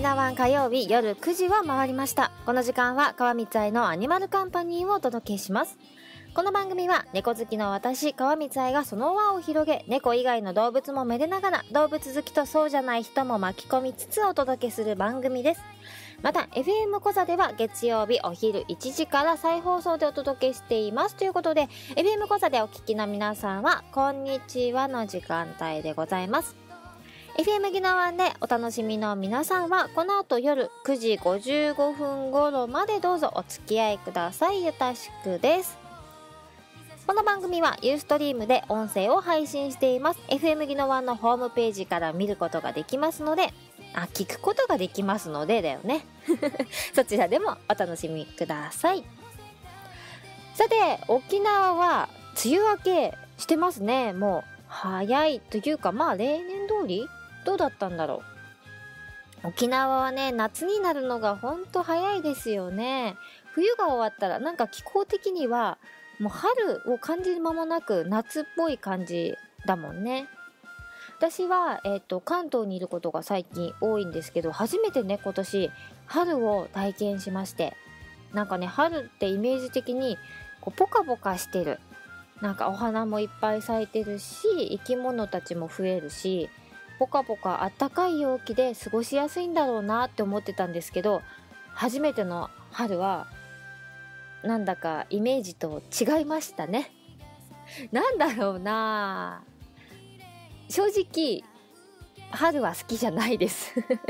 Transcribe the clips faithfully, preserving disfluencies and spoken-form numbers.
縄湾火曜日夜くじを回りました。この時間は川光愛のアニマルカンパニーをお届けします。この番組は猫好きの私川光愛がその輪を広げ、猫以外の動物もめでながら動物好きとそうじゃない人も巻き込みつつお届けする番組です。また エフエム コザでは月曜日お昼いちじから再放送でお届けしています。ということで エフエム コザでお聞きの皆さんはこんにちはの時間帯でございます。エフエム ギナワンでお楽しみの皆さんはこの後夜くじごじゅうごふん頃までどうぞお付き合いください。よろしくです。この番組はユーストリームで音声を配信しています。 エフエム ギナワンのホームページから見ることができますので、あ、聞くことができますのでだよねそちらでもお楽しみください。さて、沖縄は梅雨明けしてますね。もう早いというか、まあ例年通りどうだったんだろう。沖縄はね、夏になるのがほんと早いですよね。冬が終わったらなんか気候的にはもう春を感じる間もなく夏っぽい感じだもんね。私は、えーと、関東にいることが最近多いんですけど、初めてね今年春を体験しまして、なんかね、春ってイメージ的にこうポカポカしてる、なんかお花もいっぱい咲いてるし、生き物たちも増えるし、ポカポカあったかい陽気で過ごしやすいんだろうなって思ってたんですけど、初めての春はなんだかイメージと違いましたね。なんだろうな、正直春は好きじゃないです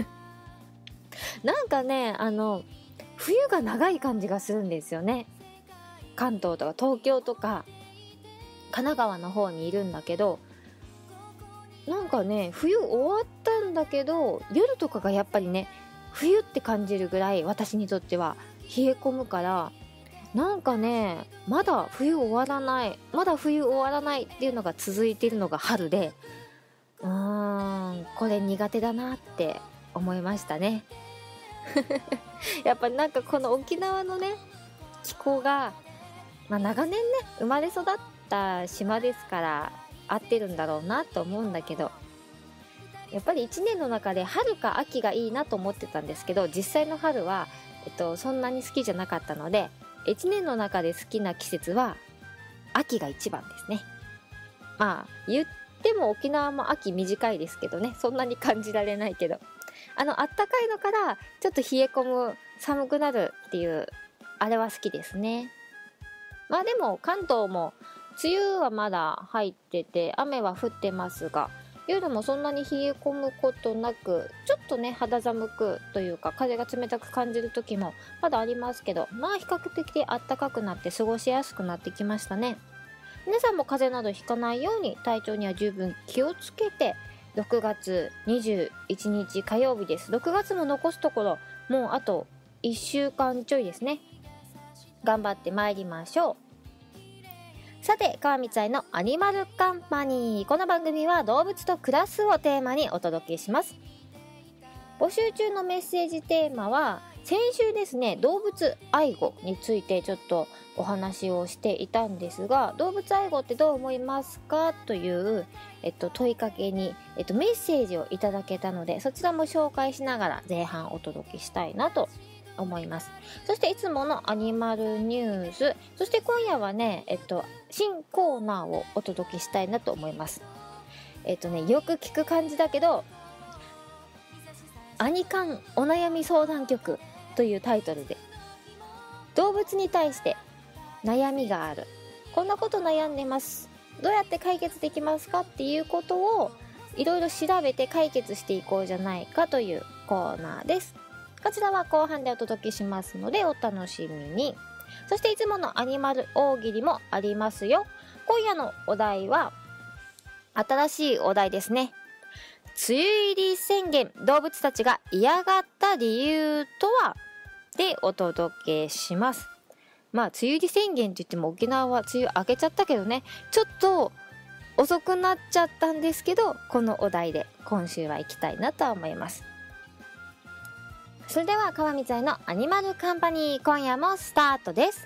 なんかね、あの冬が長い感じがするんですよね。関東とか東京とか神奈川の方にいるんだけど、なんかね、冬終わったんだけど夜とかがやっぱりね、冬って感じるぐらい私にとっては冷え込むから、なんかね、まだ冬終わらないまだ冬終わらないっていうのが続いているのが春で、うーん、これ苦手だなって思いましたねやっぱりなんかこの沖縄のね気候が、まあ、長年ね生まれ育った島ですから合ってるんだろうなと思うんだけど、やっぱりいちねんの中で春か秋がいいなと思ってたんですけど、実際の春は、えっと、そんなに好きじゃなかったので、いちねんの中で好きな季節は秋が一番ですね。まあ言っても沖縄も秋短いですけどね、そんなに感じられないけど、あのあったかいのからちょっと冷え込む、寒くなるっていうあれは好きですね。まあでも関東も梅雨はまだ入ってて雨は降ってますが、夜もそんなに冷え込むことなく、ちょっとね肌寒くというか風が冷たく感じる時もまだありますけど、まあ比較的暖かくなって過ごしやすくなってきましたね。皆さんも風邪などひかないように体調には十分気をつけて、ろくがつにじゅういちにち火曜日です。ろくがつも残すところもうあといっしゅうかんちょいですね。頑張ってまいりましょう。さて、川光愛のアニマルカンパニー。この番組は動物と暮らすをテーマにお届けします。募集中のメッセージテーマは、先週ですね、動物愛護についてちょっとお話をしていたんですが、動物愛護ってどう思いますかという、えっと、問いかけに、えっと、メッセージをいただけたので、そちらも紹介しながら前半お届けしたいなと思います。そしていつものアニマルニュース、そして今夜はね、えっと、新コーナーをお届けしたいなと思います。えっとね、よく聞く感じだけど、アニカンお悩み相談局というタイトルで、動物に対して悩みがある、こんなこと悩んでます、どうやって解決できますかっていうことをいろいろ調べて解決していこうじゃないかというコーナーです。こちらは後半でお届けしますのでお楽しみに。そしていつものアニマル大喜利もありますよ。今夜のお題は新しいお題ですね。梅雨入り宣言、動物たちが嫌がった理由とはでお届けします。まあ梅雨入り宣言って言っても沖縄は梅雨明けちゃったけどね、ちょっと遅くなっちゃったんですけど、このお題で今週は行きたいなと思います。それでは川光愛のアニマルカンパニー、今夜もスタートです。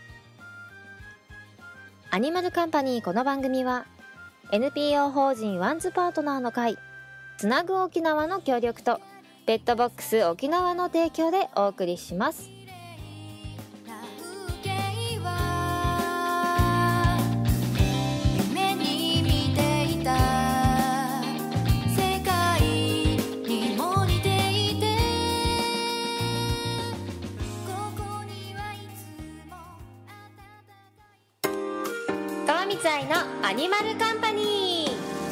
アニマルカンパニー、この番組は エヌピーオー 法人ワンズパートナーの会、つなぐ沖縄の協力とペットボックス沖縄の提供でお送りします。川光愛のアニマルカンパニ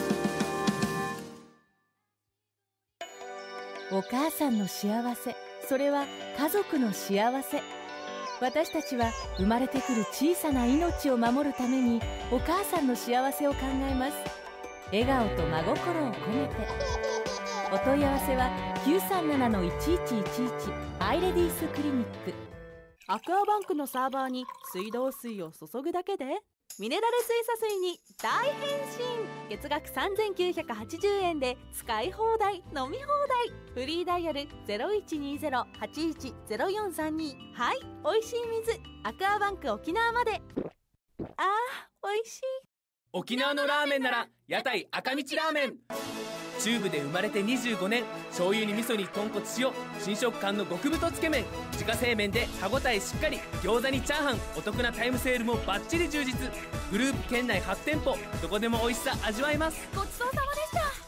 ー。お母さんの幸せ、それは家族の幸せ。私たちは生まれてくる小さな命を守るためにお母さんの幸せを考えます。笑顔と真心を込めて。お問い合わせは きゅうさんななのいちいちいちいち アイレディースクリニック。 アクアバンクのサーバーに水道水を注ぐだけでミネラル水素水に大変身。月額さんぜんきゅうひゃくはちじゅうえんで使い放題、飲み放題。フリーダイヤル ゼロいちにゼロ はちいちゼロよんさんに。はい、おいしい水アクアバンク沖縄まで。あー、おいしい。 沖縄のラーメンなら屋台赤道ラーメン。中部で生まれてにじゅうごねん、醤油に味噌に豚骨塩、新食感の極太つけ麺。自家製麺で歯ごたえしっかり。餃子にチャーハン、お得なタイムセールもバッチリ充実。グループ県内はちてんぽ、どこでも美味しさ味わえます。 ごちそうさまでした。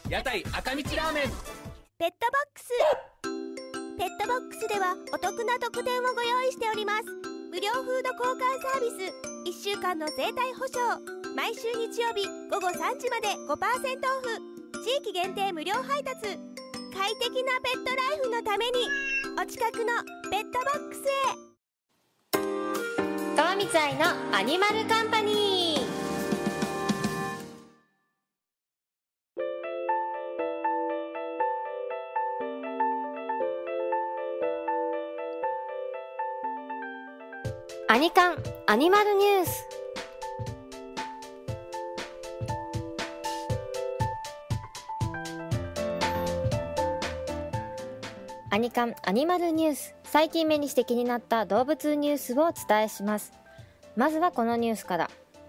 屋台赤道ラーメン。 ペットボックスペットボックスではお得な特典をご用意しております。無料フード交換サービス、いっしゅうかんの生態保証、毎週日曜日ごごさんじまで ごパーセント オフ、地域限定無料配達。快適なペットライフのためにお近くのペットボックスー。川光愛のアニマルカンパニー。アニカンアニマルニュース。アニカンアニマルニュース。最近目にして気になった動物ニュースをお伝えします。まずはこのニュースから。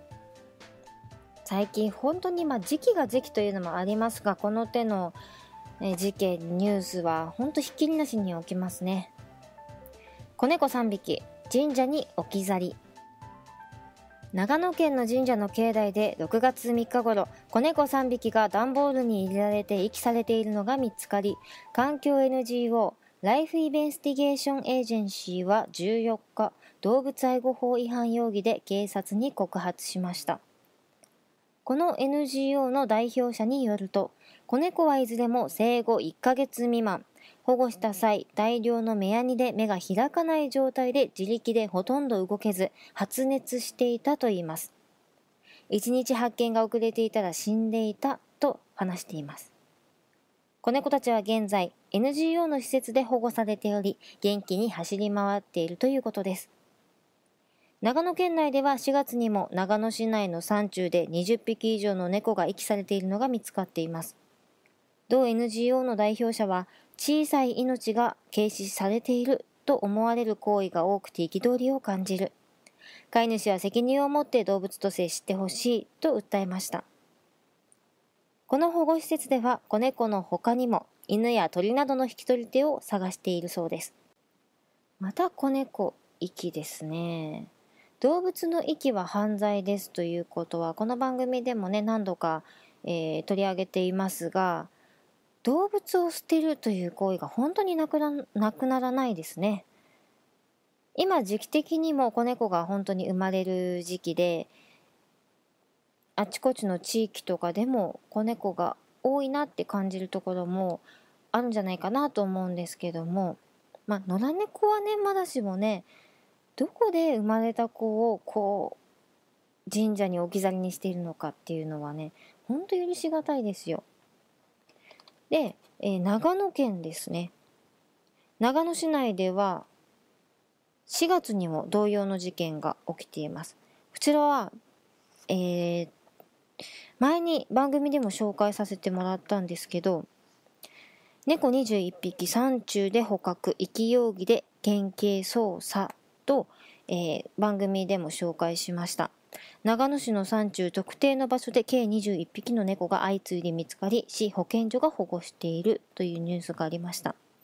最近本当にまあ時期が時期というのもありますが、この手の事件ニュースは本当ひっきりなしに起きますね。子猫さんびき神社に置き去り。長野県の神社の境内でろくがつみっか頃、子猫さんびきが段ボールに入れられて遺棄されているのが見つかり、環境 エヌジーオー ライフイベンスティゲーションエージェンシーはじゅうよっか、動物愛護法違反容疑で警察に告発しました。この エヌジーオー の代表者によると、子猫はいずれも生後いっかげつ未満、保護した際、大量の目やにで目が開かない状態で自力でほとんど動けず、発熱していたといいます。いちにち発見が遅れていたら死んでいたと話しています。子猫たちは現在、エヌジーオー の施設で保護されており、元気に走り回っているということです。長野県内ではしがつにも長野市内の山中でにじゅっぴき以上の猫が遺棄されているのが見つかっています。同 エヌジーオー の代表者は、小さい命が軽視されていると思われる行為が多くて憤りを感じる。飼い主は責任を持って動物と接してほしいと訴えました。この保護施設では子猫の他にも犬や鳥などの引き取り手を探しているそうです。また子猫遺棄ですね。動物の遺棄は犯罪ですということはこの番組でもね何度か、えー、取り上げていますが、動物を捨てるという行為が本当になくな、なくならないですね。今時期的にも子猫が本当に生まれる時期で、あちこちの地域とかでも子猫が多いなって感じるところもあるんじゃないかなと思うんですけども、まあ野良猫はねまだしもね、どこで生まれた子をこう神社に置き去りにしているのかっていうのはね、本当許しがたいですよ。で、えー、長野県ですね。長野市内ではしがつにも同様の事件が起きています。こちらは、えー、前に番組でも紹介させてもらったんですけど、猫にじゅういっぴき山中で捕獲、遺棄容疑で県警捜査と、えー、番組でも紹介しました。長野市の山中特定の場所で計にじゅういっぴきの猫が相次いで見つかり、市保健所が保護しているというニュースがありました。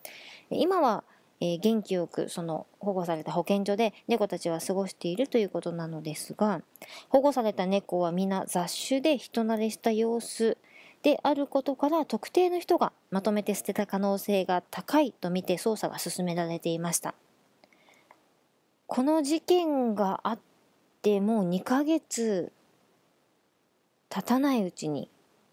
今は、えー、元気よくその保護された保健所で猫たちは過ごしているということなのですが、保護された猫は皆雑種で人慣れした様子であることから、特定の人がまとめて捨てた可能性が高いとみて捜査が進められていました。この事件があってもうにかげつ経たないうちに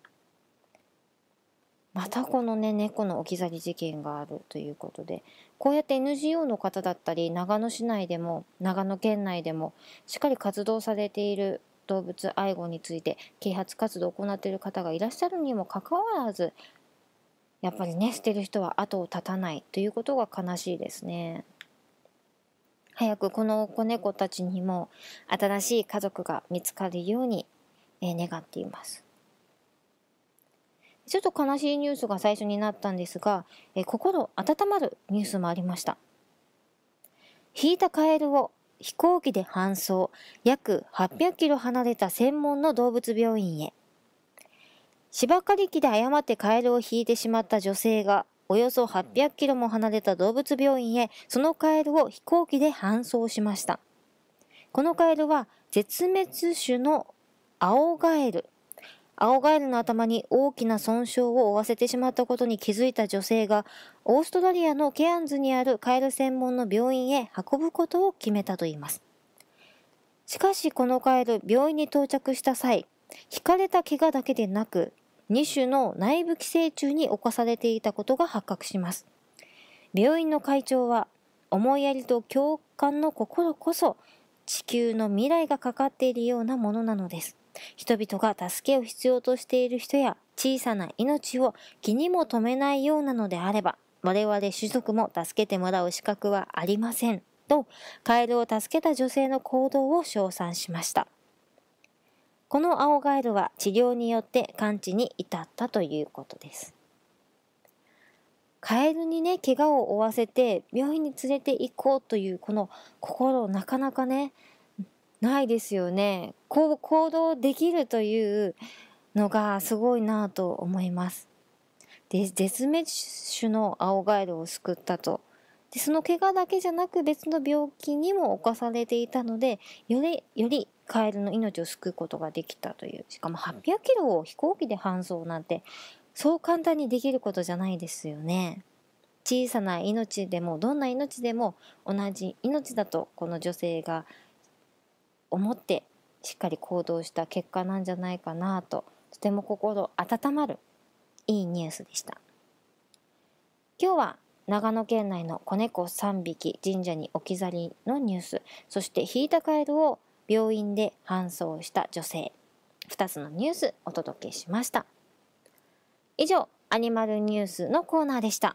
またこのね猫の置き去り事件があるということで、こうやって エヌジーオー の方だったり、長野市内でも長野県内でもしっかり活動されている動物愛護について啓発活動を行っている方がいらっしゃるにもかかわらず、やっぱりね捨てる人は後を絶たないということが悲しいですね。早くこの子猫たちにも新しい家族が見つかるように、えー、願っています。ちょっと悲しいニュースが最初になったんですが、えー、心温まるニュースもありました。引いたカエルを飛行機で搬送、約はっぴゃくキロ離れた専門の動物病院へ。芝刈り機で誤ってカエルを引いてしまった女性が、およそはっぴゃくキロも離れた動物病院へそのカエルを飛行機で搬送しました。このカエルは絶滅種の青ガエル。青ガエルの頭に大きな損傷を負わせてしまったことに気づいた女性が、オーストラリアのケアンズにあるカエル専門の病院へ運ぶことを決めたといいます。しかしこのカエル、病院に到着した際、引かれた怪我だけでなく、に種の内部寄生虫に侵されていたことが発覚します。病院の会長は、思いやりと共感の心こそ地球の未来がかかっているようなものなのです。人々が助けを必要としている人や小さな命を気にも留めないようなのであれば、我々種族も助けてもらう資格はありませんと、カエルを助けた女性の行動を称賛しました。この青ガエルは治療によって完治に至ったということです。カエルにね怪我を負わせて病院に連れて行こうというこの心、なかなかねないですよね。こう行動できるというのがすごいなと思います。で、絶滅種の青ガエルを救ったと。で、その怪我だけじゃなく別の病気にも侵されていたので、よりよりカエルの命を救うことができたという。しかもはっぴゃくキロを飛行機で搬送なんてそう簡単にできることじゃないですよね。小さな命でもどんな命でも同じ命だとこの女性が思ってしっかり行動した結果なんじゃないかなと、とても心温まるいいニュースでした。今日は長野県内の子猫さんびき神社に置き去りのニュース、そして引いたカエルを病院で搬送した女性、ふたつのニュースお届けしました。以上、アニマルニュースのコーナーでした。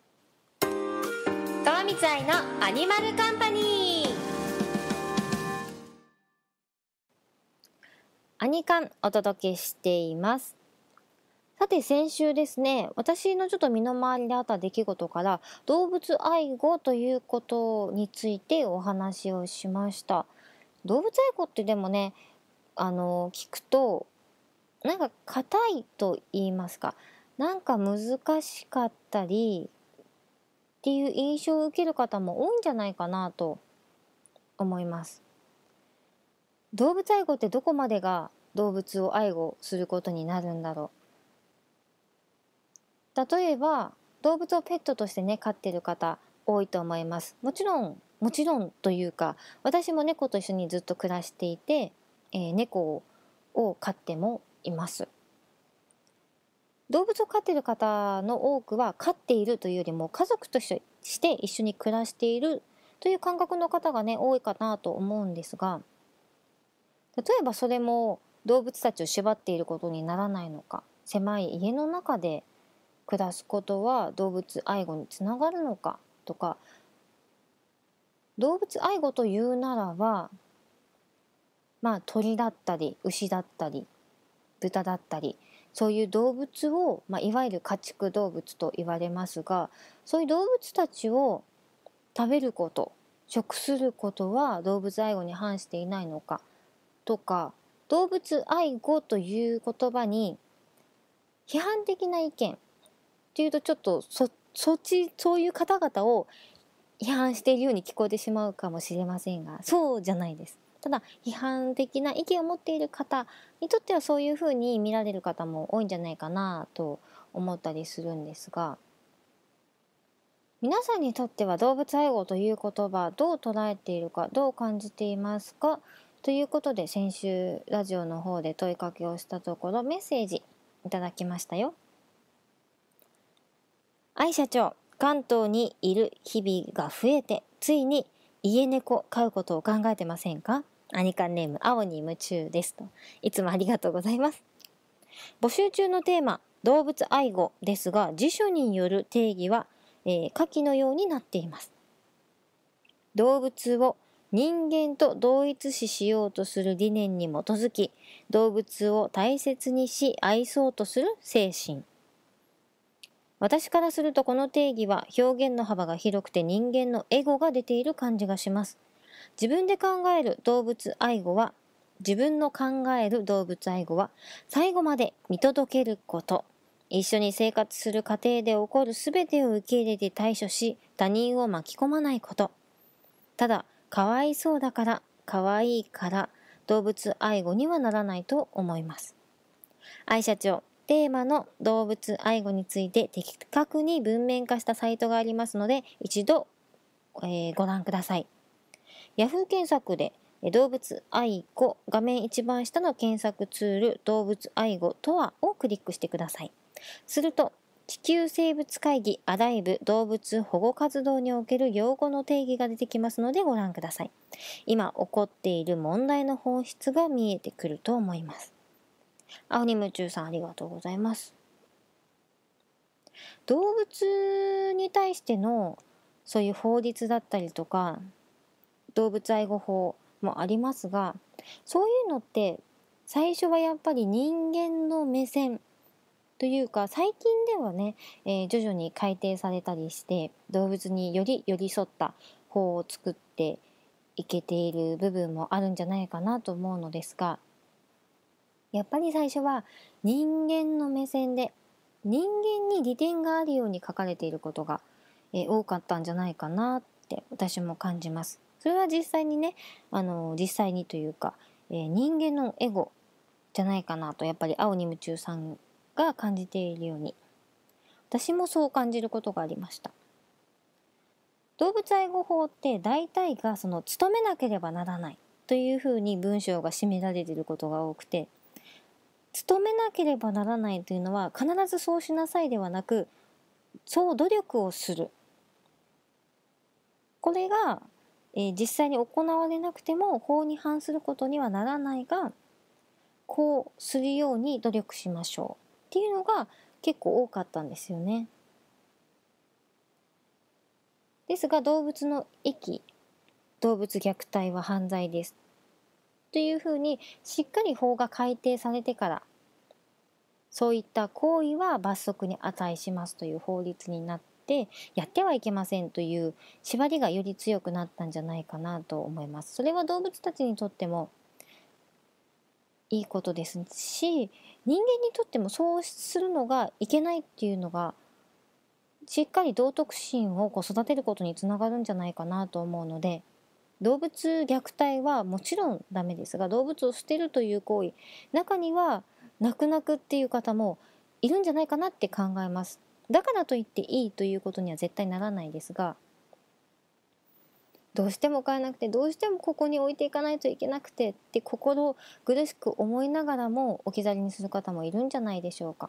川光愛のアニマルカンパニー。アニカンお届けしています。さて先週ですね、私のちょっと身の回りであった出来事から動物愛護ということについてお話をしました。動物愛護ってでもね、あの聞くとなんか硬いと言いますか、なんか難しかったりっていう印象を受ける方も多いんじゃないかなと思います。動物愛護ってどこまでが動物を愛護することになるんだろう。例えば動物をペットとしてね飼ってる方多いと思います。もちろんもちろんというか、私も猫と一緒にずっと暮らしていて、えー、猫を飼ってもいます。動物を飼っている方の多くは飼っているというよりも家族として一緒に暮らしているという感覚の方がね多いかなと思うんですが、例えばそれも動物たちを縛っていることにならないのか、狭い家の中で暮らすことは動物愛護につながるのかとか、動物愛護というならばまあ鳥だったり牛だったり豚だったり、そういう動物を、まあ、いわゆる家畜動物と言われますが、そういう動物たちを食べること、食することは動物愛護に反していないのかとか、動物愛護という言葉に批判的な意見っていうとちょっとそそっちそういう方々を批判しているように聞こえてしまうかもしれませんが、そうじゃないです。ただ批判的な意見を持っている方にとってはそういうふうに見られる方も多いんじゃないかなと思ったりするんですが、皆さんにとっては動物愛護という言葉どう捉えているか、どう感じていますかということで、先週ラジオの方で問いかけをしたところメッセージいただきましたよ。愛社長、関東にいる日々が増えてついに家猫飼うことを考えてませんか？アニカンネーム青に夢中ですと、いつもありがとうございます。募集中のテーマ動物愛護ですが、辞書による定義は、えー、下記のようになっています。動物を人間と同一視しようとする理念に基づき、動物を大切にし愛そうとする精神。私からするとこの定義は表現の幅が広くて人間のエゴが出ている感じがします。自分で考える動物愛護は、自分の考える動物愛護は最後まで見届けること。一緒に生活する過程で起こるすべてを受け入れて対処し、他人を巻き込まないこと。ただ、かわいそうだから、かわいいから動物愛護にはならないと思います。愛社長、テーマの動物愛護について的確に文面化したサイトがありますので、一度、えー、ご覧ください。ヤフー検索で動物愛護、画面一番下の検索ツール動物愛護とはをクリックしてください。すると地球生物会議アライブ動物保護活動における用語の定義が出てきますのでご覧ください。今起こっている問題の本質が見えてくると思います。青に夢中さん、ありがとうございます。動物に対してのそういう法律だったりとか動物愛護法もありますが、そういうのって最初はやっぱり人間の目線というか、最近ではね、えー、徐々に改定されたりして動物により寄り添った法を作っていけている部分もあるんじゃないかなと思うのですが、やっぱり最初は人間の目線で人間に利点があるように書かれていることが、えー、多かったんじゃないかなって私も感じます。それは実際にね、あの実際にというか、えー、人間のエゴじゃないかなと、やっぱり青に夢中さんが感じているように私もそう感じることがありました。動物愛護法って大体がその努めなければならないというふうに文章が締められていることが多くて、努めなければならないというのは必ずそうしなさいではなく、そう努力をする、これがえー、実際に行われなくても法に反することにはならないが、こうするように努力しましょうっていうのが結構多かったんですよね。ですが動物の遺棄、動物虐待は犯罪ですというふうにしっかり法が改定されてから、そういった行為は罰則に値しますという法律になって、やってはいけませんという縛りがより強くなったんじゃないかなと思います。それは動物たちにとってもいいことですし、人間にとってもそうするのがいけないっていうのがしっかり道徳心をこう育てることにつながるんじゃないかなと思うので、動物虐待はもちろんダメですが、動物を捨てるという行為、中には泣く泣くっていう方もいるんじゃないかなって考えます。だからといっていいということには絶対ならないですが、どうしても飼えなくて、どうしてもここに置いていかないといけなくてって心苦しく思いながらも置き去りにする方もいるんじゃないでしょうか。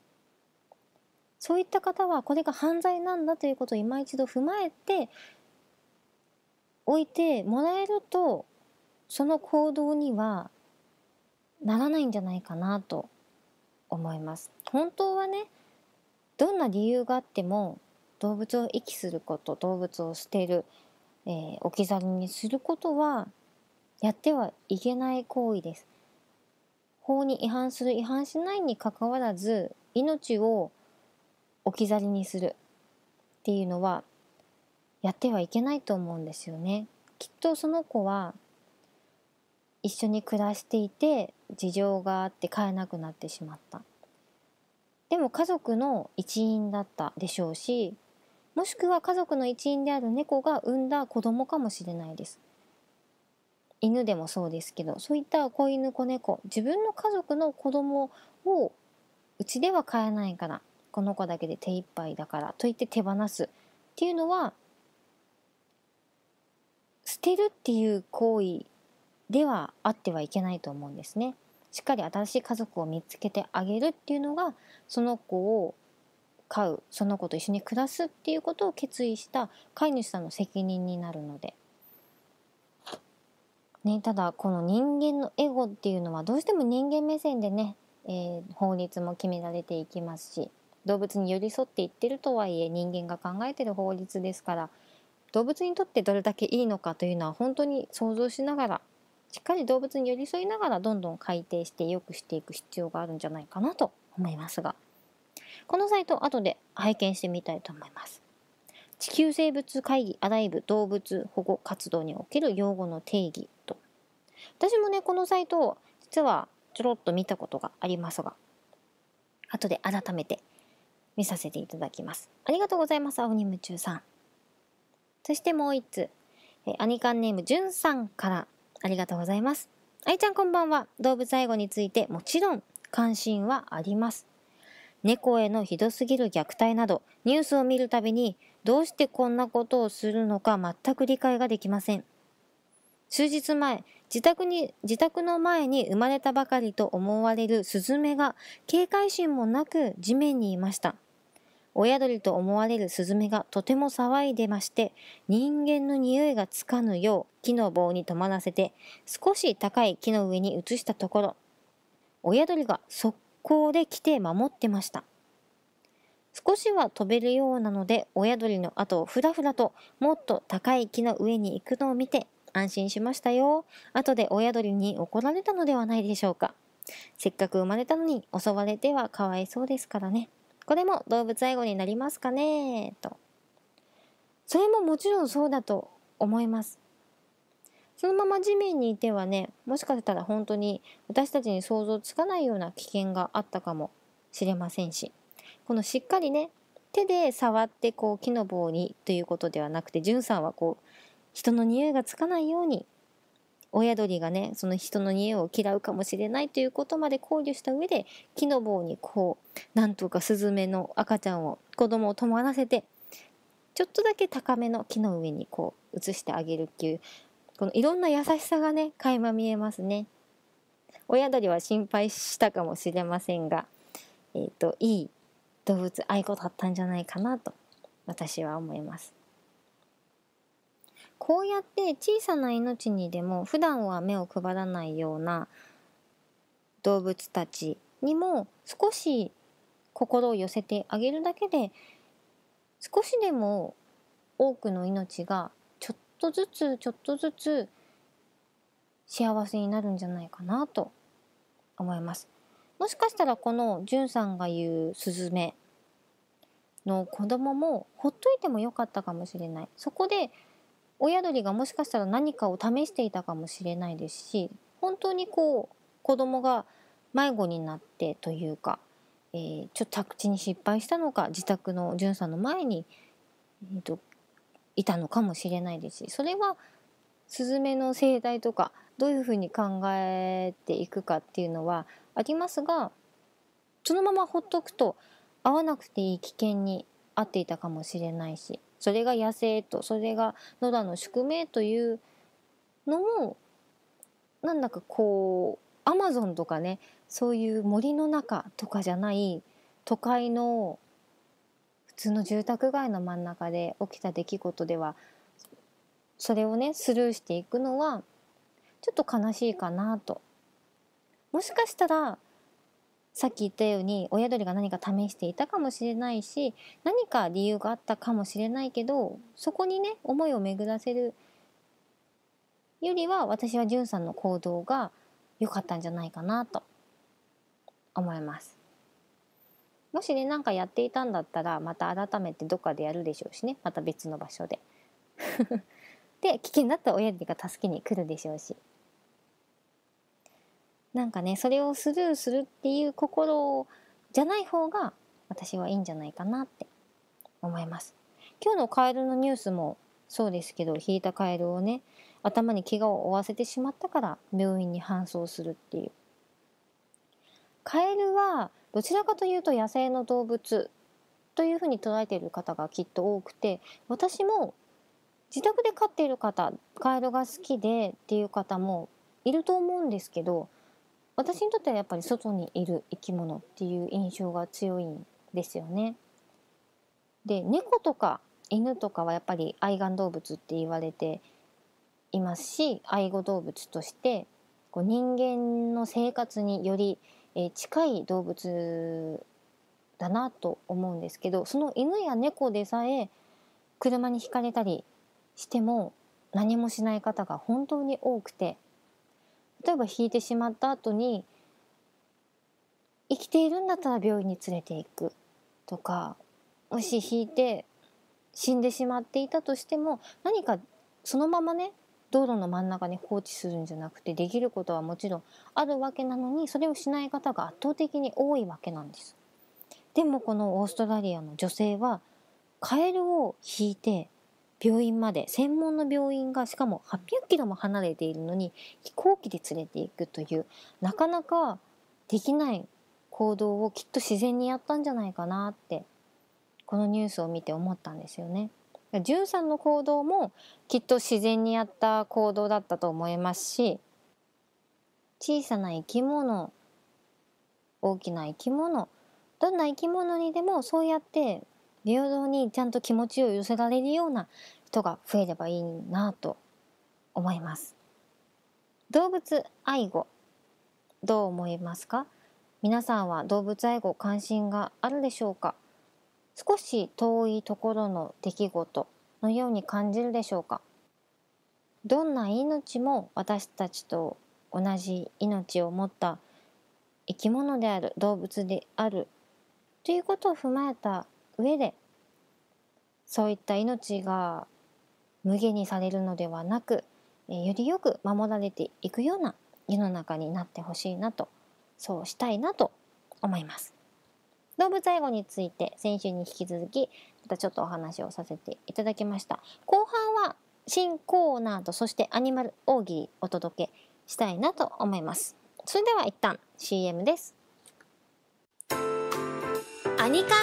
そういった方はこれが犯罪なんだということを今一度踏まえて置いてもらえると、その行動にはならないんじゃないかなと思います。本当はね、どんな理由があっても動物を遺棄すること、動物を捨てる、えー、置き去りにすることはやってはいけない行為です。法に違反する違反しないにかかわらず、命を置き去りにするっていうのはやってはいけないと思うんですよね。きっとその子は一緒に暮らしていて事情があって飼えなくなってしまった。でも家族の一員だったでしょうし、 もしくは家族の一員である猫が産んだ子供かもしれないです。犬でもそうですけど、そういった子犬子猫、自分の家族の子供をうちでは飼えないから、この子だけで手一杯だからと言って手放すっていうのは、捨てるっていう行為ではあってはいけないと思うんですね。しっかり新しい家族を見つけてあげるっていうのが、その子を飼う、その子と一緒に暮らすっていうことを決意した飼い主さんの責任になるので、ね、ただこの人間のエゴっていうのはどうしても人間目線でね、えー、法律も決められていきますし、動物に寄り添っていってるとはいえ人間が考えてる法律ですから、動物にとってどれだけいいのかというのは本当に想像しながら、しっかり動物に寄り添いながらどんどん改定して良くしていく必要があるんじゃないかなと思いますが、このサイト後で拝見してみたいと思います。地球生物会議アライブ動物保護活動における用語の定義と。私もねこのサイトを実はちょろっと見たことがありますが、後で改めて見させていただきます。ありがとうございます、青に夢中さん。そしてもう一つ、えアニカンネームじゅんさんからありがとうございます。あいちゃんこんばんは。動物愛護についてもちろん関心はあります。猫へのひどすぎる虐待などニュースを見るたびに、どうしてこんなことをするのか全く理解ができません。数日前、自宅に自宅の前に生まれたばかりと思われるスズメが警戒心もなく地面にいました。親鳥と思われるスズメがとても騒いでまして、人間の匂いがつかぬよう木の棒に止まらせて少し高い木の上に移したところ、親鳥が速攻で来て守ってました。少しは飛べるようなので、親鳥の後をふらふらともっと高い木の上に行くのを見て安心しましたよ。後で親鳥に怒られたのではないでしょうか。せっかく生まれたのに襲われてはかわいそうですからね。これも動物愛護になりますかねと。それももちろんそうだと思います。そのまま地面にいてはね、もしかしたら本当に私たちに想像つかないような危険があったかもしれませんし、このしっかりね手で触ってこう木の棒にということではなくて、じゅんさんはこう人の匂いがつかないように、親鳥がねその人の匂いを嫌うかもしれないということまで考慮した上で、木の棒にこうなんとかスズメの赤ちゃんを子供を止まらせて、ちょっとだけ高めの木の上にこう移してあげるっていう、このいろんな優しさがね垣間見えますね。親鳥は心配したかもしれませんが、えーといい動物愛護だったんじゃないかなと私は思います。こうやって小さな命にでも普段は目を配らないような動物たちにも少し心を寄せてあげるだけで、少しでも多くの命がちょっとずつちょっとずつ幸せになるんじゃないかなと思います。もしかしたらこのじゅんさんが言うスズメの子供もほっといてもよかったかもしれない。そこで親鳥がもしかしたら何かを試していたかもしれないですし、本当にこう子供が迷子になってというか、えー、ちょっと宅地に失敗したのか、自宅のじゅんさんの前に、えー、といたのかもしれないですし、それはスズメの生態とかどういうふうに考えていくかっていうのはありますが、そのままほっとくと会わなくていい危険に遭っていたかもしれないし、それが野生とそれが野良の宿命というのも、なんだかこうアマゾンとかね、そういう森の中とかじゃない都会の普通の住宅街の真ん中で起きた出来事では、それをねスルーしていくのはちょっと悲しいかなと。もしかしたらさっき言ったように親鳥が何か試していたかもしれないし、何か理由があったかもしれないけど、そこにね思いを巡らせるよりは、私はじゅんさんの行動が良かったんじゃないかなと思います。もしね何かやっていたんだったら、また改めてどっかでやるでしょうしね、また別の場所でで危険だったら親鳥が助けに来るでしょうし、なんかねそれをスルーするっていう心じゃない方が私はいいんじゃないかなって思います。 今日のカエルのニュースもそうですけど、引いたカエルをね、頭に怪我を負わせてしまったから病院に搬送するっていう。カエルはどちらかというと野生の動物というふうに捉えている方がきっと多くて、私も自宅で飼っている方、カエルが好きでっていう方もいると思うんですけど、私にとってはやっぱり外にいる生き物っていう印象が強いんですよね。で、猫とか犬とかはやっぱり愛玩動物って言われていますし、愛護動物としてこう人間の生活により近い動物だなと思うんですけど、その犬や猫でさえ車にひかれたりしても何もしない方が本当に多くて、例えば引いてしまった後に生きているんだったら病院に連れて行くとか、もし引いて死んでしまっていたとしても何かそのままね道路の真ん中に放置するんじゃなくて、できることはもちろんあるわけなのに、それをしない方が圧倒的に多いわけなんです。でもこのオーストラリアの女性はカエルを引いて病院まで、専門の病院がしかもはっぴゃくキロも離れているのに飛行機で連れて行くという、なかなかできない行動をきっと自然にやったんじゃないかなってこのニュースを見て思ったんですよね。じゅんさんの行動もきっと自然にやった行動だったと思いますし、小さな生き物、大きな生き物、どんな生き物にでもそうやって平等にちゃんと気持ちを寄せられるような人が増えればいいなと思います。動物愛護、どう思いますか？皆さんは動物愛護関心があるでしょうか？少し遠いところの出来事のように感じるでしょうか？どんな命も私たちと同じ命を持った生き物である、動物であるということを踏まえた上で、そういった命が無限にされるのではなく、よりよく守られていくような世の中になってほしいなと、そうしたいなと思います。動物愛護について先週に引き続きまたちょっとお話をさせていただきました。後半は新コーナーとそしてアニマル大喜利お届けしたいなと思います。それでは一旦 シーエム です。アニカ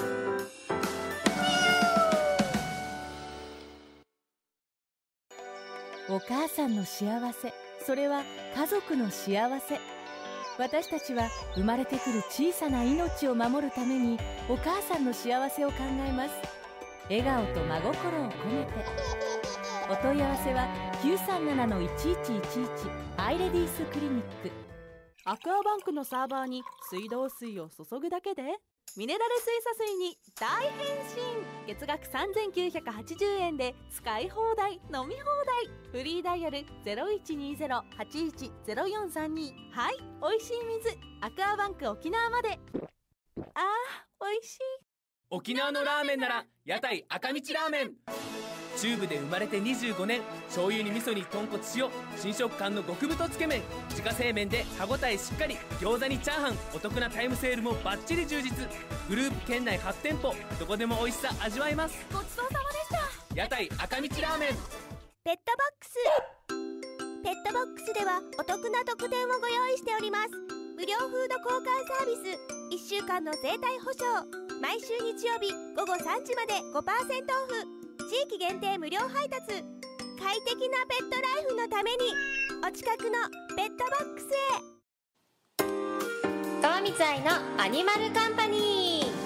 お母さんの幸せ、それは家族の幸せ。私たちは生まれてくる小さな命を守るためにお母さんの幸せを考えます。笑顔と真心を込めて。お問い合わせは きゅうさんななのいちいちいちいち アイレディースクリニック。 アクアバンクのサーバーに水道水を注ぐだけでミネラル水素水に大変身。月額さんぜんきゅうひゃくはちじゅうえんで使い放題飲み放題。フリーダイヤル ゼロいちにゼロ はちいちゼロよんさんに。はい、おいしい水アクアバンク沖縄まで。あー、おいしい。 沖縄のラーメンなら屋台赤道ラーメン。中部で生まれてにじゅうごねん、醤油に味噌に豚骨塩、新食感の極太つけ麺。自家製麺で歯ごたえしっかり。餃子にチャーハン、お得なタイムセールもバッチリ充実。グループ県内はちてんぽ、どこでも美味しさ味わえます。 ごちそうさまでした。 屋台赤道ラーメン。 ペットボックスペットボックスではお得な特典をご用意しております。無料フード交換サービス、いっしゅうかんの生態保証、毎週日曜日ごごさんじまで ごパーセント オフ、地域限定無料配達。快適なペットライフのためにお近くのペットボックスへ。 川光愛のアニマルカンパニー。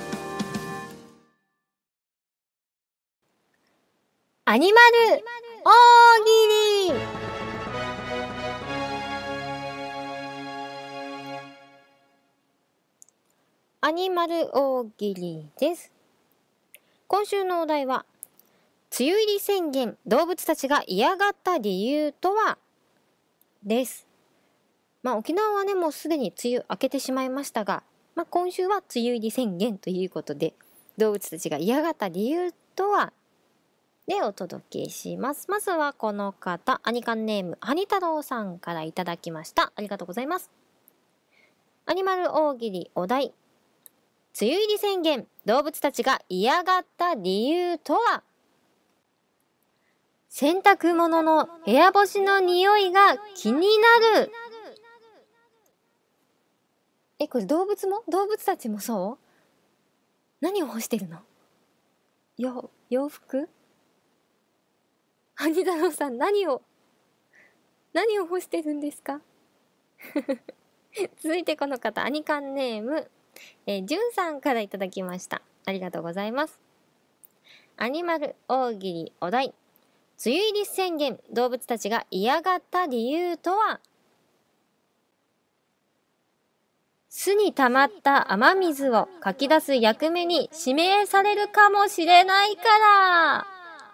アニマル大喜利。アニマル大喜利です。今週のお題は、梅雨入り宣言、動物たちが嫌がった理由とはです。まあ沖縄はね、もうすでに梅雨明けてしまいましたが、まあ今週は梅雨入り宣言ということで、動物たちが嫌がった理由とはでお届けします。まずはこの方、アニカンネームハニ太郎さんからいただきました。ありがとうございます。アニマル大喜利お題、 梅雨入り宣言、動物たちが嫌がった理由とは？洗濯物の部屋干しの匂いが気になる。え、これ動物も？動物たちもそう？何を干してるの？よ、洋服？ハニ太郎さん、何を、何を干してるんですか？続いてこの方、アニカンネーム、えー、じゅんさんからいただきました。ありがとうございます。アニマル大喜利お題。梅雨入り宣言、動物たちが嫌がった理由とは？巣に溜まった雨水をかき出す役目に指名されるかもしれないから。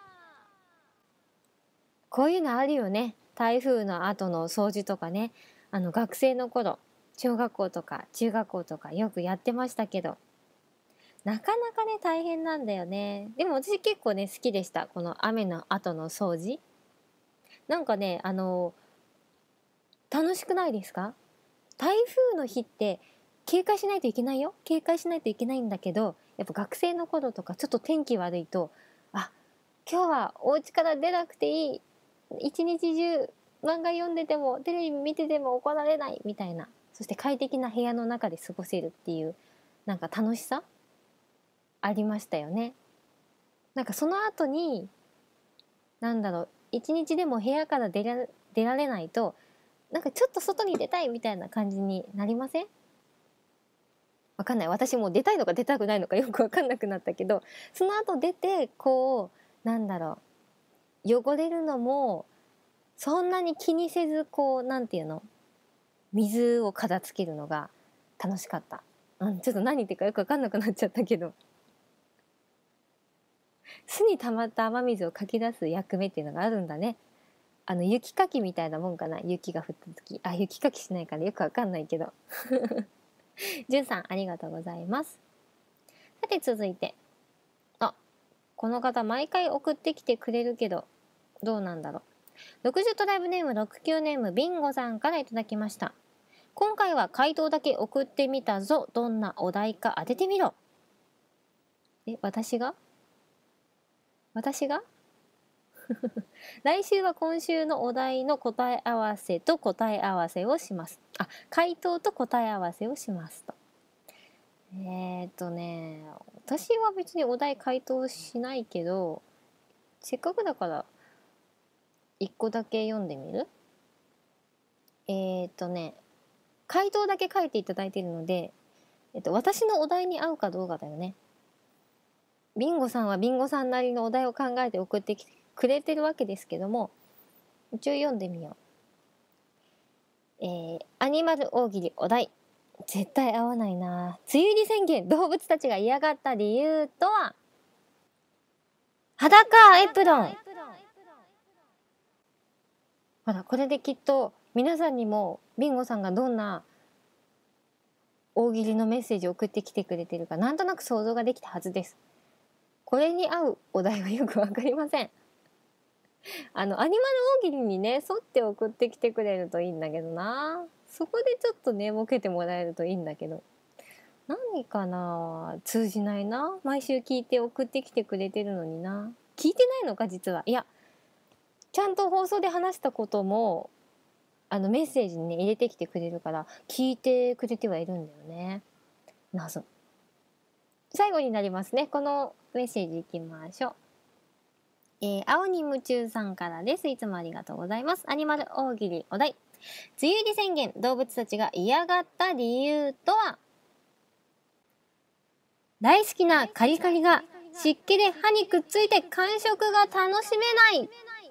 こういうのあるよね。台風の後の掃除とかね。あの学生の頃、小学校とか中学校とかよくやってましたけど、なかなかね大変なんだよね。でも私結構ね好きでした。この雨の後の掃除。なんかね、あの楽しくないですか？台風の日って警戒しないといけないよ。警戒しないといけないんだけど、やっぱ学生の頃とかちょっと天気悪いと、あ、今日はお家から出なくていい。一日中漫画読んでてもテレビ見てても怒られないみたいな。そして快適な部屋の中で過ごせるっていうなんか楽しさありましたよね。なんかその後になんだろう、一日でも部屋から出ら、出られないとなんかちょっと外に出たいみたいな感じになりません？わかんない。私もう出たいのか出たくないのかよくわかんなくなったけど、その後出てこうなんだろう、汚れるのもそんなに気にせずこうなんていうの、水を片付けるのが楽しかった。うん、ちょっと何言ってるかよくわかんなくなっちゃったけど、巣に溜まった雨水をかき出す役目っていうのがあるんだね。あの雪かきみたいなもんかな。雪が降った時、あ、雪かきしないからよくわかんないけど。じゅんさんありがとうございます。さて続いて、あ、この方毎回送ってきてくれるけどどうなんだろう。ろくじゅうトライブネームろくきゅうネームビンゴさんからいただきました。今回は回答だけ送ってみたぞ。どんなお題か当ててみろ。え、私が私が来週は今週のお題の答え合わせと答え合わせをします。あ、回答と答え合わせをしますと。えーっとね、私は別にお題回答しないけど、せっかくだから一個だけ読んでみる？えーっとね、回答だけ書いていただいているので、えっと、私のお題に合うかどうかだよね。ビンゴさんはビンゴさんなりのお題を考えて送ってきてくれてるわけですけども、一応読んでみよう。えー、アニマル大喜利お題。絶対合わないな。梅雨入り宣言、動物たちが嫌がった理由とは？裸エプロン。ほら、これできっと皆さんにもビンゴさんがどんな大喜利のメッセージを送ってきてくれてるかなんとなく想像ができたはずです。これに合うお題はよくわかりません。あのアニマル大喜利にね沿って送ってきてくれるといいんだけどな。そこでちょっとねボケてもらえるといいんだけど、何かな、通じないな。毎週聞いて送ってきてくれてるのにな。聞いてないのか実は。いや、ちゃんと放送で話したこともあのメッセージにね入れてきてくれるから聞いてくれてはいるんだよね。謎。最後になりますね。このメッセージいきましょう。えー、青に夢中さんからです。いつもありがとうございます。アニマル大喜利お題。梅雨入り宣言、動物たちが嫌がった理由とは？大好きなカリカリが湿気で歯にくっついて感触が楽しめない。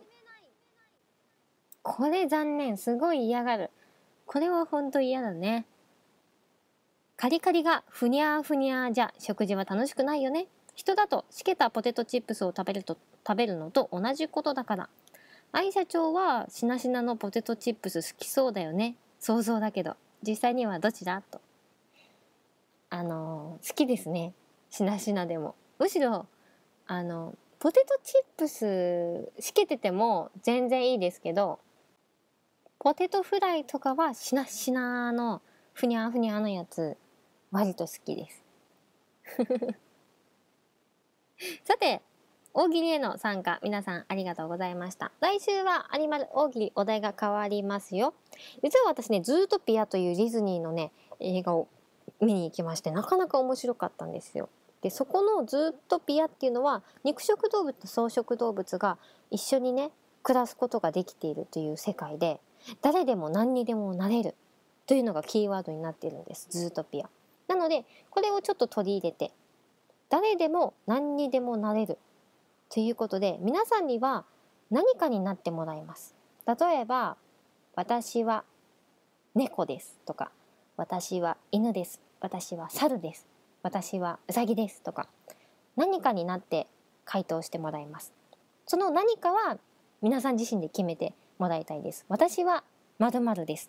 これ残念。すごい嫌がる。これはほんと嫌だね。カリカリがふにゃーふにゃーじゃ食事は楽しくないよね。人だとしけたポテトチップスを食べると食べるのと同じことだから。愛社長はしなしなのポテトチップス好きそうだよね。想像だけど実際にはどちらと。あのー、好きですね。しなしなでも。むしろあのポテトチップスしけてても全然いいですけど、ポテトフライとかはしなしなのふにゃーふにゃーのやつ割と好きです。 さて、大喜利への参加、皆さんありがとうございました。来週はアニマル大喜利お題が変わりますよ。実は私ね、ズートピアというディズニーのね、映画を見に行きまして、なかなか面白かったんですよ。で、そこのズートピアっていうのは、肉食動物と草食動物が一緒にね、暮らすことができているという世界で、誰でも何にでもなれるというのがキーワードになっているんです、ズートピア。なので、これをちょっと取り入れて、誰でも何にでもなれるということで、皆さんには何かになってもらいます。例えば、私は猫ですとか、私は犬です、私は猿です、私はウサギですとか、何かになって回答してもらいます。その何かは皆さん自身で決めてもらいたいです。私は〇〇です。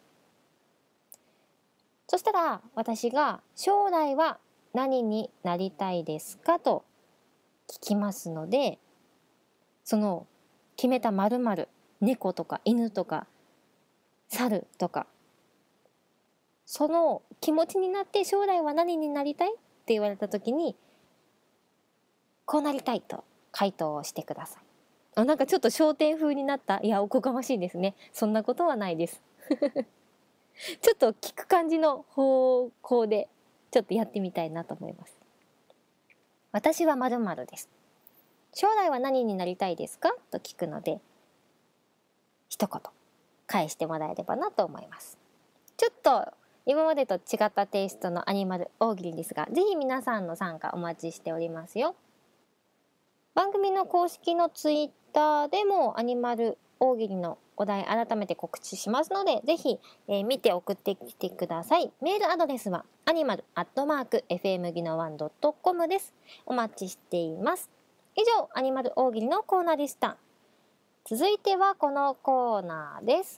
そしたら私が将来は何になりたいですかと聞きますので、その決めた〇〇、猫とか犬とか猿とか、その気持ちになって将来は何になりたいって言われた時に、こうなりたいと回答をしてください。あ、なんかちょっと笑点風になった。いや、おこがましいですね。そんなことはないです。ちょっと聞く感じの方向でちょっとやってみたいなと思います。私は〇〇です。将来は何になりたいですかと聞くので、一言返してもらえればなと思います。ちょっと今までと違ったテイストのアニマル大喜利ですが、ぜひ皆さんの参加お待ちしておりますよ。番組の公式のツイッターでもアニマル大喜利のお題改めて告知しますので、ぜひ、えー、見て送ってきてください。メールアドレスはアニマルアットマークエフエムギノワンドットコムです。お待ちしています。以上、アニマル大喜利のコーナーでした。続いてはこのコーナーです。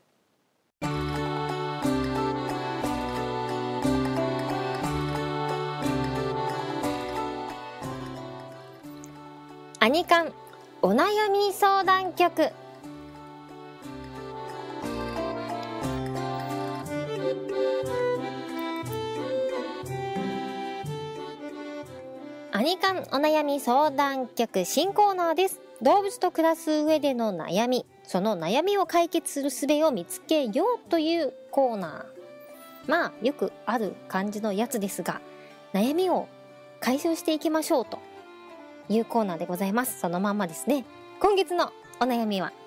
アニカンお悩み相談局。アニカンお悩み相談局新コーナーです。動物と暮らす上での悩み、その悩みを解決する術を見つけようというコーナー。まあよくある感じのやつですが、悩みを解消していきましょうというコーナーでございます。そのまんまですね。今月のお悩みは、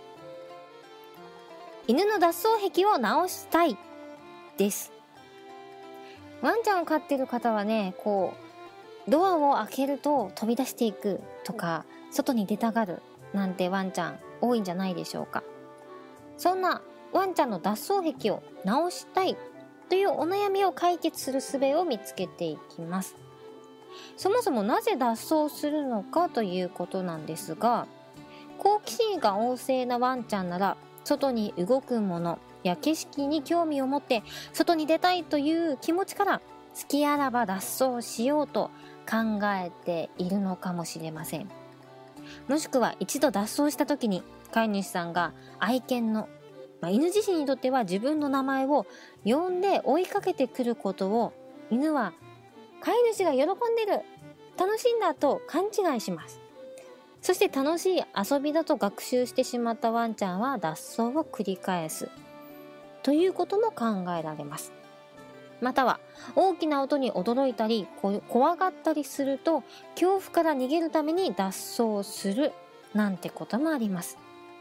犬の脱走癖を直したいです。ワンちゃんを飼ってる方はね、こうドアを開けると飛び出していくとか、外に出たがるなんてワンちゃん多いんじゃないでしょうか。そんなワンちゃんの脱走癖を直したいというお悩みを解決する術を見つけていきます。そもそもなぜ脱走するのかということなんですが、好奇心が旺盛なワンちゃんなら、外に動くものや景色に興味を持って外に出たいという気持ちから、好きあらば脱走しようと考えているのかもしれません。もしくは一度脱走した時に飼い主さんが愛犬の、まあ、犬自身にとっては自分の名前を呼んで追いかけてくることを、犬は飼い主が喜んでる、楽しいんだと勘違いします。そして楽しい遊びだと学習してしまったワンちゃんは脱走を繰り返すということも考えられます。または大きな音に驚いたり怖がったりすると、恐怖から逃げるために脱走するなんてこともあります。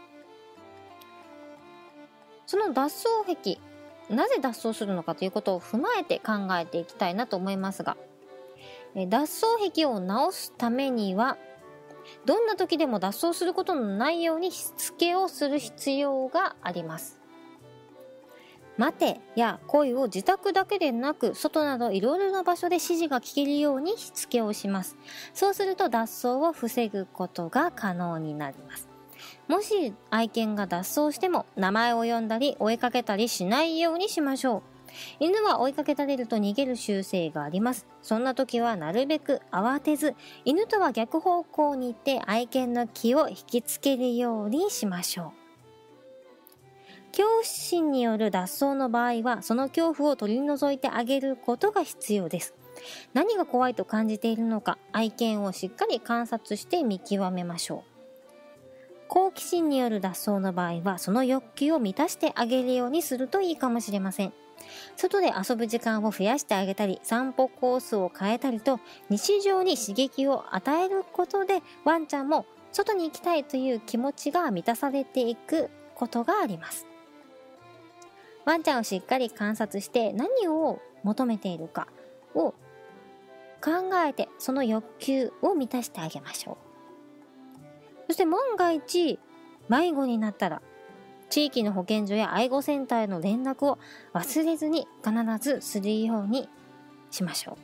その脱走癖、なぜ脱走するのかということを踏まえて考えていきたいなと思いますが、脱走癖を直すためには、どんな時でも脱走することのないようにしつけをする必要があります。待てや声を自宅だけでなく、外などいろいろな場所で指示が聞けるようにしつけをします。そうすると脱走を防ぐことが可能になります。もし愛犬が脱走しても、名前を呼んだり追いかけたりしないようにしましょう。犬は追いかけられると逃げる習性があります。そんな時はなるべく慌てず、犬とは逆方向に行って愛犬の気を引きつけるようにしましょう。恐怖心による脱走の場合は、その恐怖を取り除いてあげることが必要です。 何が怖いと感じているのか、愛犬をしっかり観察して見極めましょう。好奇心による脱走の場合は、その欲求を満たしてあげるようにするといいかもしれません。外で遊ぶ時間を増やしてあげたり、散歩コースを変えたりと、日常に刺激を与えることで、ワンちゃんも外に行きたいという気持ちが満たされていくことがあります。ワンちゃんをしっかり観察して何を求めているかを考えて、その欲求を満たしてあげましょう。そして万が一迷子になったら、地域の保健所や愛護センターへの連絡を忘れずに必ずするようにしましょう。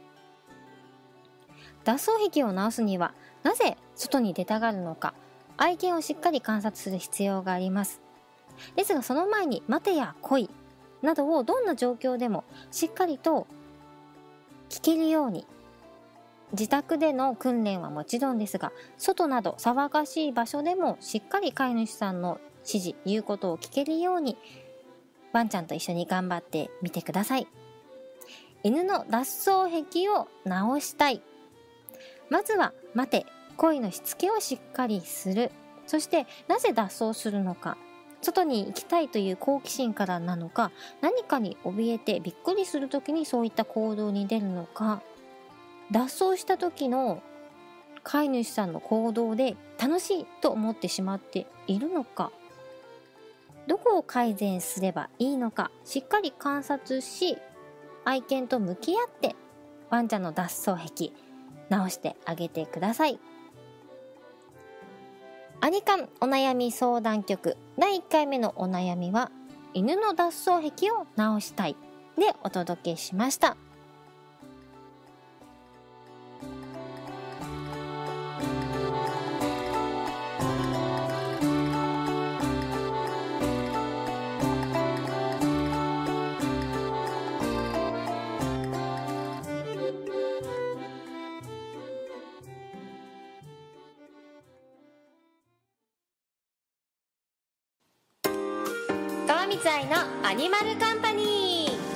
脱走癖を治すには、なぜ外に出たがるのか、愛犬をしっかり観察する必要があります。ですがその前に、待てや来いなどをどんな状況でもしっかりと聞けるように、自宅での訓練はもちろんですが、外など騒がしい場所でもしっかり飼い主さんの指示、言うことを聞けるように、ワンちゃんと一緒に頑張ってみてください。犬の脱走癖を直したい。まずは待て、来いのしつけをしっかりする。そしてなぜ脱走するのか、外に行きたいという好奇心からなのか、何かに怯えてびっくりするときにそういった行動に出るのか、脱走した時の飼い主さんの行動で楽しいと思ってしまっているのか、どこを改善すればいいのか、しっかり観察し、愛犬と向き合ってワンちゃんの脱走癖直してあげてください。アニカンお悩み相談局だいいっかいめのお悩みは、犬の脱走癖を直したいでお届けしました。川光愛のアニマルカンパニー。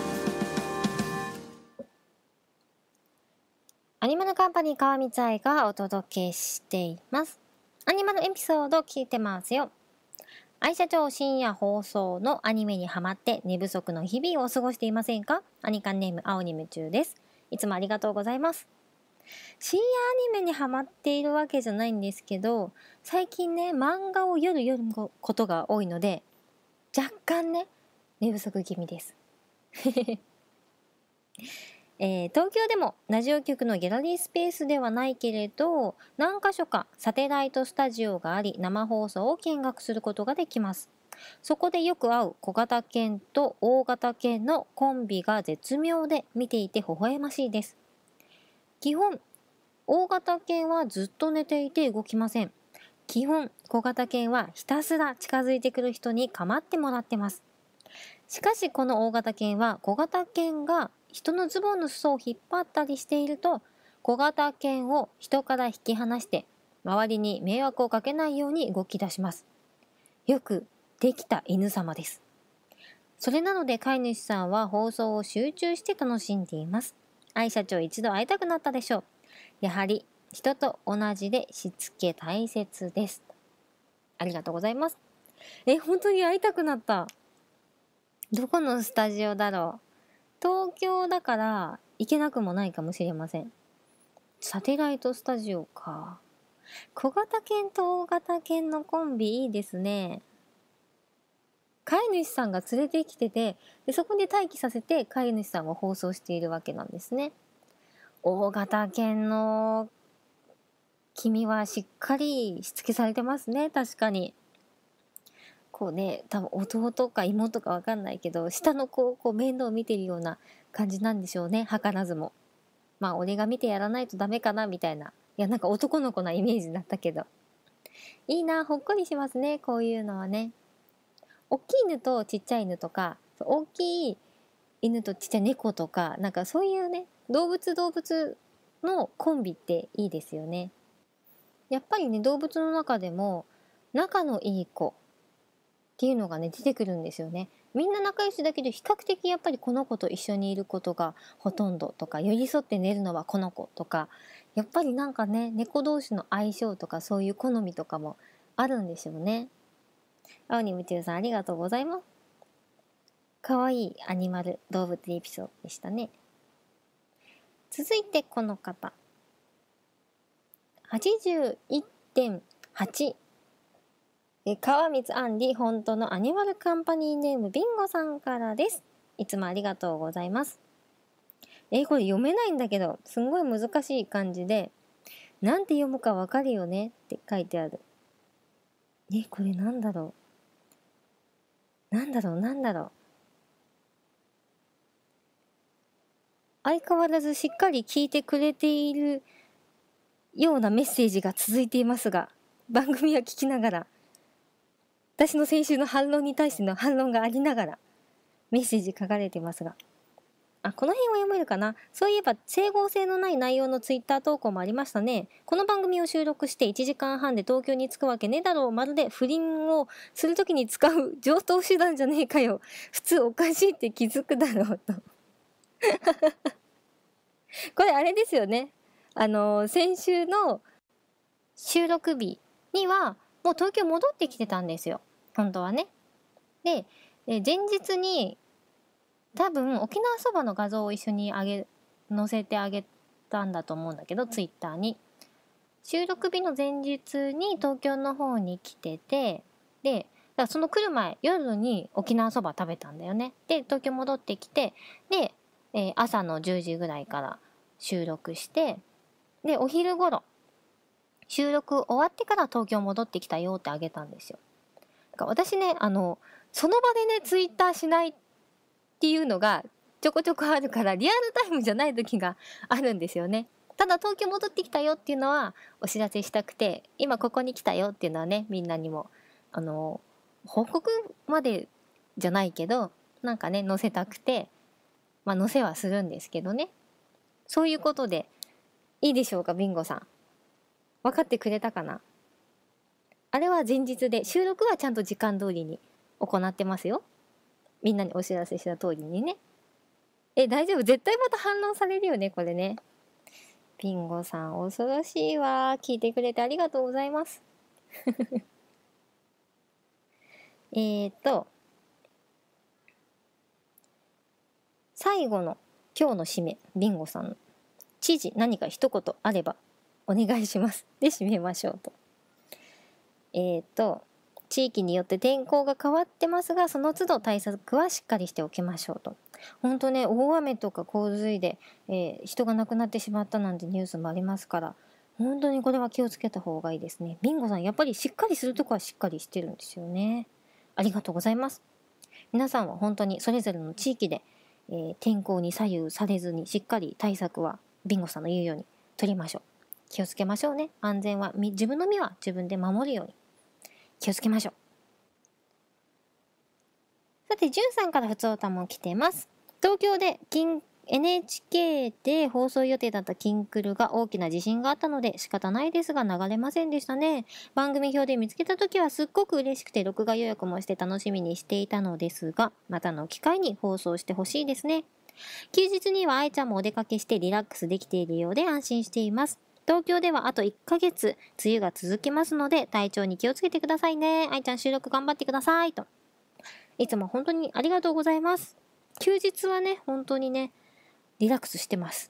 アニマルカンパニー川光愛がお届けしています。アニマルエピソード聞いてますよ。愛社長、深夜放送のアニメにハマって寝不足の日々を過ごしていませんか？アニカンネーム青に夢中です。いつもありがとうございます。深夜アニメにハマっているわけじゃないんですけど、最近ね、漫画を夜読むことが多いので、若干ね、寝不足気味です、えー、東京でもラジオ局のギャラリースペースではないけれど、何か所かサテライトスタジオがあり、生放送を見学することができます。そこでよく会う小型犬と大型犬のコンビが絶妙で、見ていて微笑ましいです。基本大型犬はずっと寝ていて動きません。基本小型犬はひたすら近づいてくる人に構ってもらってます。しかしこの大型犬は、小型犬が人のズボンの裾を引っ張ったりしていると、小型犬を人から引き離して周りに迷惑をかけないように動き出します。よくできた犬様です。それなので飼い主さんは放送を集中して楽しんでいます。愛社長、一度会いたくなったでしょう。やはり人と同じでしつけ大切です。ありがとうございます。え、本当に会いたくなった。どこのスタジオだろう。東京だから行けなくもないかもしれません。サテライトスタジオか。小型犬と大型犬のコンビいいですね。飼い主さんが連れてきてて、でそこで待機させて飼い主さんが放送しているわけなんですね。大型犬の君はしっかりしつけされてますね。確かにこうね、多分弟か妹か分かんないけど、下の子をこう面倒を見てるような感じなんでしょうね。図らずも、まあ俺が見てやらないとダメかなみたいな、いやなんか男の子なイメージだったけど、いいな、ほっこりしますね、こういうのはね。大きい犬とちっちゃい犬とか、大きい犬とちっちゃい猫とか、なんかそういうね、動物動物のコンビっていいですよね。やっぱりね、動物の中でも仲のいい子、 っていうのがね出てくるんですよね。みんな仲良しだけど比較的やっぱりこの子と一緒にいることがほとんどとか、寄り添って寝るのはこの子とか、やっぱりなんかね猫同士の相性とかそういう好みとかもあるんでしょうね。青に夢中さんありがとうございます。かわいいアニマル動物エピソードでしたね。続いてこの方 はちじゅういってんはち、川光杏里本当のアニマルカンパニーネームビンゴさんからです。いつもありがとうございます。えこれ読めないんだけどすんごい難しい漢字で、なんて読むかわかるよねって書いてある。えこれなんだろうなんだろうなんだろう相変わらずしっかり聞いてくれているようなメッセージが続いていますが、番組は聞きながら、私の先週の反論に対しての反論がありながらメッセージ書かれていますが、あ、この辺は読めるかな。そういえば整合性のない内容のツイッター投稿もありましたね。この番組を収録していちじかんはんで東京に着くわけねえだろう。まるで不倫をするときに使う上等手段じゃねえかよ。普通おかしいって気づくだろうとこれあれですよね。あの先週の収録日にはもう東京戻ってきてたんですよ、本当はね。で、え前日に多分沖縄そばの画像を一緒にあげ載せてあげたんだと思うんだけど、ツイッターに収録日の前日に東京の方に来てて、でだからその来る前夜に沖縄そば食べたんだよね。で東京戻ってきて、で、えー、朝のじゅうじぐらいから収録して、でお昼頃収録終わってから東京戻ってきたよってあげたんですよ。だから私ね、あのその場でねツイッターしないっていうのがちょこちょこあるから、リアルタイムじゃない時があるんですよね。ただ東京戻ってきたよっていうのはお知らせしたくて、今ここに来たよっていうのはねみんなにもあの報告までじゃないけどなんかね載せたくて、まあ載せはするんですけどね。そういうことでいいでしょうか、ビンゴさん。分かってくれたかな。あれは前日で、収録はちゃんと時間通りに行ってますよ。みんなにお知らせした通りにね。え、大丈夫？絶対また反論されるよね、これね。ビンゴさん恐ろしいわ。聞いてくれてありがとうございます。えーと最後の今日の締め、ビンゴさん、知事何か一言あればお願いしますで締めましょうと。えーと地域によって天候が変わってますが、その都度対策はしっかりしておきましょうと。本当ね、大雨とか洪水で、えー、人が亡くなってしまったなんてニュースもありますから、本当にこれは気をつけた方がいいですね。ビンゴさんやっぱりしっかりするとこはしっかりしてるんですよね。ありがとうございます。皆さんは本当にそれぞれの地域で、えー、天候に左右されずにしっかり対策はビンゴさんの言うように取りましょう。気をつけましょうね。安全は自分の身は自分で守るように気をつけましょう。さて、じゅんさんからふつおたも来てます。東京で金 エヌエイチケー で放送予定だったキンクルが大きな地震があったので仕方ないですが流れませんでしたね。番組表で見つけた時はすっごく嬉しくて録画予約もして楽しみにしていたのですが、またの機会に放送してほしいですね。休日には愛ちゃんもお出かけしてリラックスできているようで安心しています。東京ではあといっかげつ梅雨が続きますので体調に気をつけてくださいね。愛ちゃん収録頑張ってくださいと。いつも本当にありがとうございます。休日はね本当にねリラックスしてます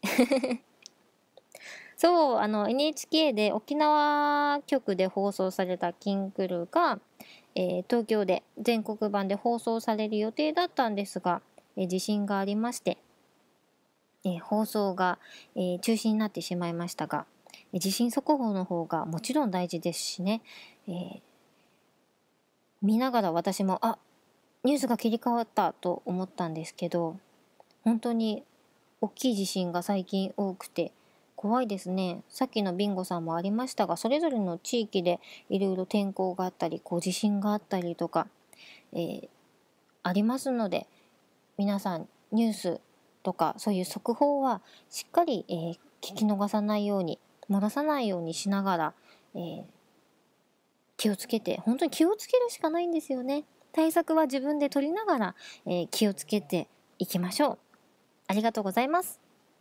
そう、あの エヌエイチケー で沖縄局で放送されたキンクルが、えー、東京で全国版で放送される予定だったんですが、えー、地震がありまして、えー、放送が、えー、中止になってしまいましたが、えー、地震速報の方がもちろん大事ですしね、えー、見ながら私もあニュースが切り替わったと思ったんですけど、本当に大きい地震が最近多くて怖いですね。さっきのビンゴさんもありましたが、それぞれの地域でいろいろ天候があったりこう地震があったりとか、えー、ありますので、皆さんニュースとかそういう速報はしっかり、えー、聞き逃さないように漏らさないようにしながら、えー、 気をつけて、本当に気をつけるしかないんですよね。対策は自分で取りながら、えー、気をつけていきましょう。ありがとうございます。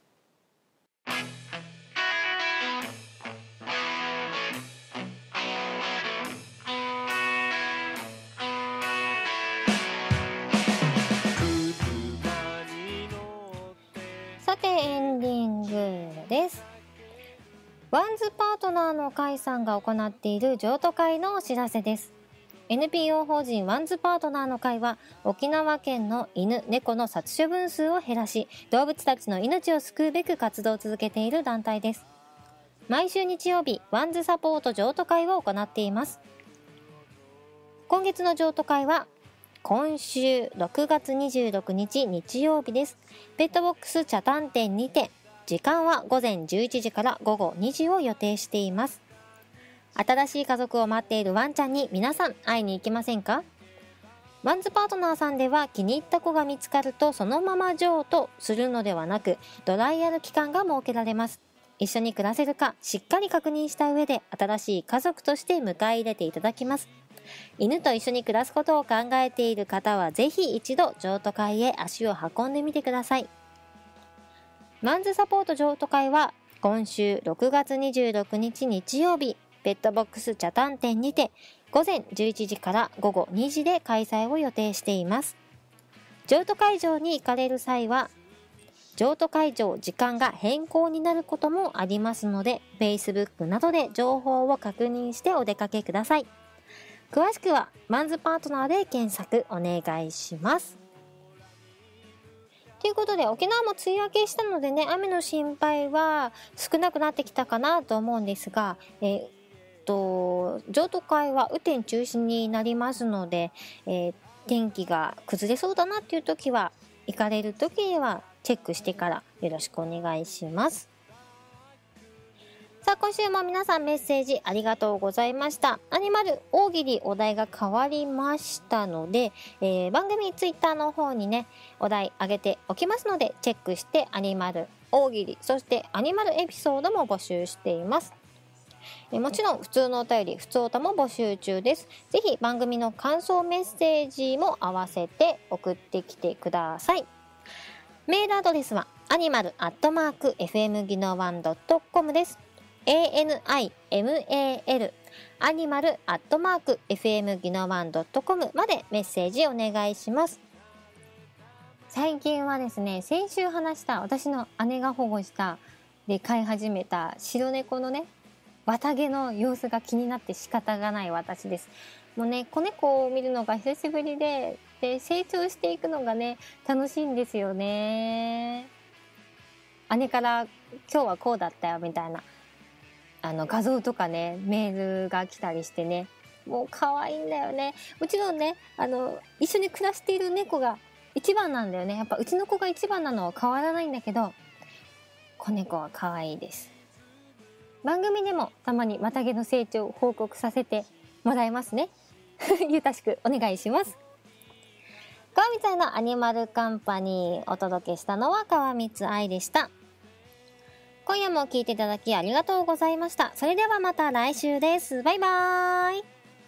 さてエンディングです。ワンズパートナーの会さんが行っている譲渡会のお知らせです。 エヌピーオー 法人ワンズパートナーの会は沖縄県の犬猫の殺処分数を減らし、動物たちの命を救うべく活動を続けている団体です。毎週日曜日、ワンズサポート譲渡会を行っています。今月の譲渡会は今週ろくがつにじゅうろくにち日曜日です。ペットボックス茶炭店にて、時間はごぜんじゅういちじからごごにじを予定しています。新しい家族を待っているワンちゃんに皆さん会いに行きませんか？ワンズパートナーさんでは気に入った子が見つかるとそのまま譲渡するのではなく、トライアル期間が設けられます。一緒に暮らせるかしっかり確認した上で新しい家族として迎え入れていただきます。犬と一緒に暮らすことを考えている方はぜひ一度譲渡会へ足を運んでみてください。ワンズサポート譲渡会は今週ろくがつにじゅうろくにち日曜日、ペットボックス茶炭店にてごぜんじゅういちじからごごにじで開催を予定しています。譲渡会場に行かれる際は譲渡会場時間が変更になることもありますので、 Facebook などで情報を確認してお出かけください。詳しくはワンズパートナーで検索お願いします。ということで、沖縄も梅雨明けしたのでね、雨の心配は少なくなってきたかなと思うんですが、えー、っと譲渡会は雨天中止になりますので、えー、天気が崩れそうだなっていう時は、行かれる時にはチェックしてからよろしくお願いします。さあ、今週も皆さんメッセージありがとうございました。アニマル大喜利お題が変わりましたので、えー、番組ツイッターの方にね、お題上げておきますので、チェックしてアニマル大喜利、そしてアニマルエピソードも募集しています。えー、もちろん普通のお便り、普通おたも募集中です。ぜひ番組の感想メッセージも合わせて送ってきてください。メールアドレスはアニマルアットマーク エフエム ギノワンドットコム です。エーエヌアイエムエーエル アニマルアットマーク エフエム ギノワンドットコム までメッセージお願いします。最近はですね、先週話した私の姉が保護したで飼い始めた白猫のね、綿毛の様子が気になって仕方がない私です。もうね、子猫を見るのが久しぶりで、で成長していくのがね、楽しいんですよね。姉から今日はこうだったよみたいなあの画像とかね、メールが来たりしてね、もう可愛いんだよね。もちろんね、あの一緒に暮らしている猫が一番なんだよね。やっぱうちの子が一番なのは変わらないんだけど、子猫は可愛いです。番組でもたまに綿毛の成長を報告させてもらいますね。ゆたしくお願いします。川光愛のアニマルカンパニー、お届けしたのは川光愛でした。今夜も聞いていただきありがとうございました。それではまた来週です。バイバーイ。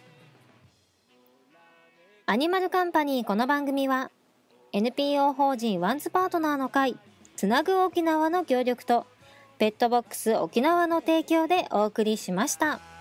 アニマルカンパニー、この番組は エヌピーオー 法人ワンズパートナーの会、つなぐ沖縄の協力とペットボックス沖縄の提供でお送りしました。